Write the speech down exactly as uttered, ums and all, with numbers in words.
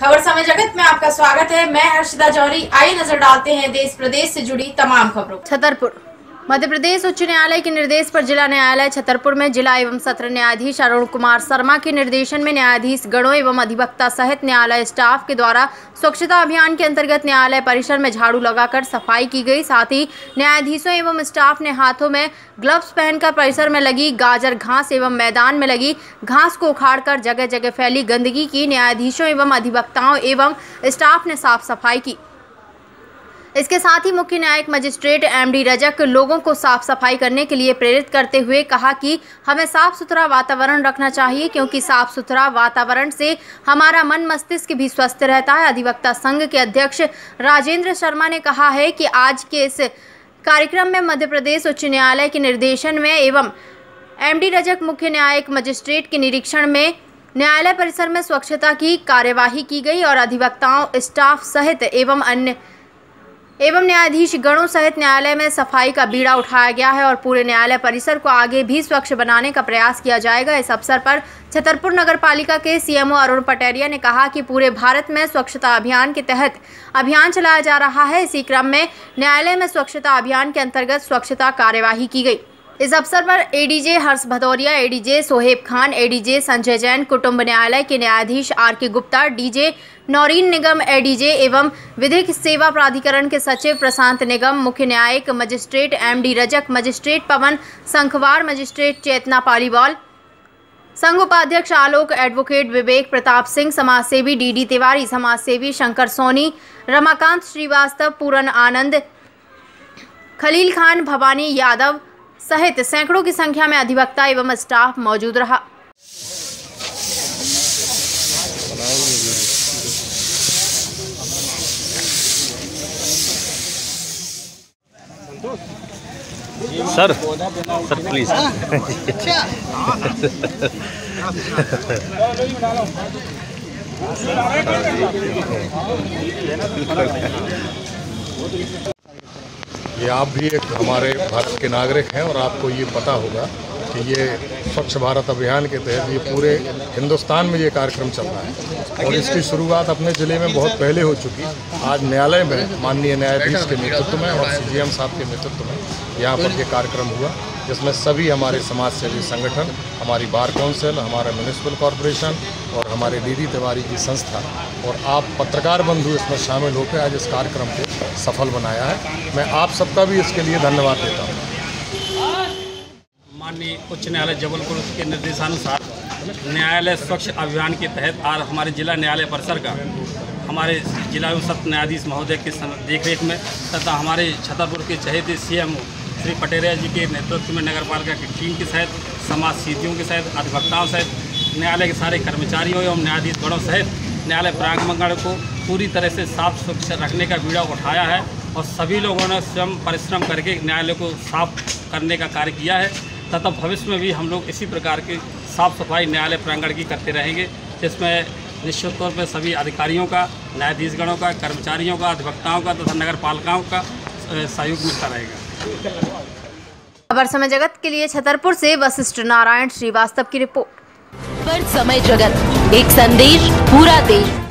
खबर समय जगत में आपका स्वागत है। मैं हर्षिता जौहरी। आइए नजर डालते हैं देश प्रदेश से जुड़ी तमाम खबरों। छतरपुर मध्य प्रदेश उच्च न्यायालय के निर्देश पर जिला न्यायालय छतरपुर में जिला एवं सत्र न्यायाधीश अरुण कुमार शर्मा के निर्देशन में न्यायाधीश गणों एवं अधिवक्ता सहित न्यायालय स्टाफ के द्वारा स्वच्छता अभियान के अंतर्गत न्यायालय परिसर में झाड़ू लगाकर सफाई की गई। साथ ही न्यायाधीशों एवं स्टाफ ने हाथों में ग्लव्स पहनकर परिसर में लगी गाजर घास एवं मैदान में लगी घास को उखाड़कर जगह जगह फैली गंदगी की न्यायाधीशों एवं अधिवक्ताओं एवं स्टाफ ने साफ सफाई की। इसके साथ ही मुख्य न्यायिक मजिस्ट्रेट एम डी रजक लोगों को साफ सफाई करने के लिए प्रेरित करते हुए कहा कि हमें साफ सुथरा वातावरण रखना चाहिए, क्योंकि साफ सुथरा वातावरण से हमारा मन मस्तिष्क भी स्वस्थ रहता है। अधिवक्ता संघ के अध्यक्ष राजेंद्र शर्मा ने कहा है कि आज के इस कार्यक्रम में मध्य प्रदेश उच्च न्यायालय के निर्देशन में एवं एम डी रजक मुख्य न्यायिक मजिस्ट्रेट के निरीक्षण में न्यायालय परिसर में स्वच्छता की कार्यवाही की गई और अधिवक्ताओं, स्टाफ सहित एवं अन्य एवं न्यायाधीश गणों सहित न्यायालय में सफाई का बीड़ा उठाया गया है और पूरे न्यायालय परिसर को आगे भी स्वच्छ बनाने का प्रयास किया जाएगा। इस अवसर पर छतरपुर नगर पालिका के C M O Arun Pateria ने कहा कि पूरे भारत में स्वच्छता अभियान के तहत अभियान चलाया जा रहा है। इसी क्रम में न्यायालय में स्वच्छता अभियान के अंतर्गत स्वच्छता कार्यवाही की गई। इस अवसर पर ADJ Harsh Bhadauria, ADJ Sohaib Khan, ADJ Sanjay Jain, कुटुंब न्यायालय के न्यायाधीश R K Gupta, DJ Naureen Nigam, ADJ एवं विधिक सेवा प्राधिकरण के सचिव प्रशांत निगम, मुख्य न्यायिक magistrate M D Rajak, magistrate Pawan Sankhwar, magistrate Chetna Paliwal, संघ उपाध्यक्ष आलोक, एडवोकेट विवेक प्रताप सिंह, समाजसेवी डी डी तिवारी, समाजसेवी शंकर सोनी, रमाकांत श्रीवास्तव, पूरन आनंद, खलील खान, भवानी यादव सहित सैकड़ों की संख्या में अधिवक्ता एवं स्टाफ मौजूद रहा। सर सर प्लीज ये आप भी एक हमारे भारत के नागरिक हैं और आपको ये पता होगा कि ये स्वच्छ भारत अभियान के तहत ये पूरे हिंदुस्तान में ये कार्यक्रम चल रहा है और इसकी शुरुआत अपने ज़िले में बहुत पहले हो चुकी। आज न्यायालय में माननीय न्यायाधीश के नेतृत्व में और सी जी एम साहब के नेतृत्व में यहाँ पर ये कार्यक्रम हुआ, जिसमें सभी हमारे समाज सेवी संगठन, हमारी बार काउंसिल, हमारा म्यूनिसिपल कॉरपोरेशन और हमारे डी डी तिवारी की संस्था और आप पत्रकार बंधु इसमें शामिल होकर आज इस कार्यक्रम को सफल बनाया है। मैं आप सबका भी इसके लिए धन्यवाद देता हूँ। माननीय उच्च न्यायालय जबलपुर के निर्देशानुसार न्यायालय स्वच्छ अभियान के तहत आज हमारे जिला न्यायालय परिसर का हमारे जिला एवं सत्र न्यायाधीश महोदय के देखरेख में तथा हमारे छतरपुर के चहेते सी एम श्री पटेरिया जी के नेतृत्व में नगर पालिका की टीम के सहित, समाज सेवियों के सहित, अधिवक्ताओं सहित, न्यायालय के सारे कर्मचारियों एवं न्यायाधीश गणों सहित न्यायालय प्रांगण को पूरी तरह से साफ स्वच्छ रखने का बीड़ा उठाया है और सभी लोगों ने स्वयं परिश्रम करके न्यायालय को साफ करने का कार्य किया है तथा भविष्य में भी हम लोग इसी प्रकार की साफ सफाई न्यायालय प्रांगण की करते रहेंगे, जिसमें निश्चित तौर पर सभी अधिकारियों का, न्यायाधीशगणों का, कर्मचारियों का, अधिवक्ताओं का तथा नगर पालिकाओं का सहयोग मिलता रहेगा। खबर समय जगत के लिए छतरपुर से वशिष्ठ नारायण श्रीवास्तव की रिपोर्ट। खबर समय जगत, एक संदेश पूरा देश।